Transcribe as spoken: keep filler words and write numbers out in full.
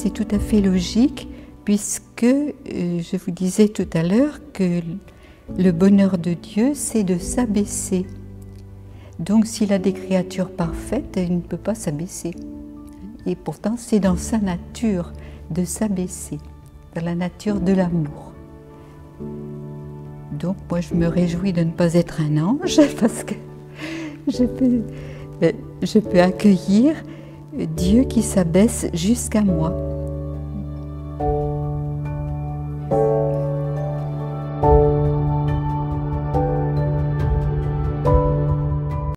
c'est tout à fait logique, puisque euh, je vous disais tout à l'heure que le bonheur de Dieu, c'est de s'abaisser. Donc s'il a des créatures parfaites, il ne peut pas s'abaisser. Et pourtant, c'est dans sa nature de s'abaisser, dans la nature de l'amour. Donc moi, je me réjouis de ne pas être un ange, parce que je peux, je peux accueillir Dieu qui s'abaisse jusqu'à moi.